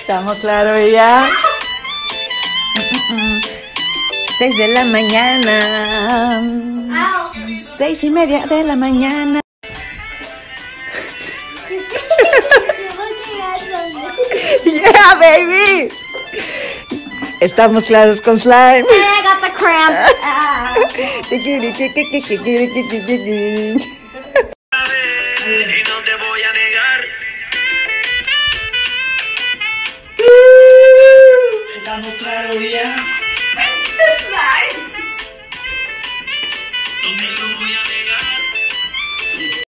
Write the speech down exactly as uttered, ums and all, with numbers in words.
Estamos claros ya. Seis de la mañana. Seis y media de la mañana. Yeah, baby. Estamos claros con slime. I got the cramp. Y no te voy a negar. Estamos claros ya. Slime.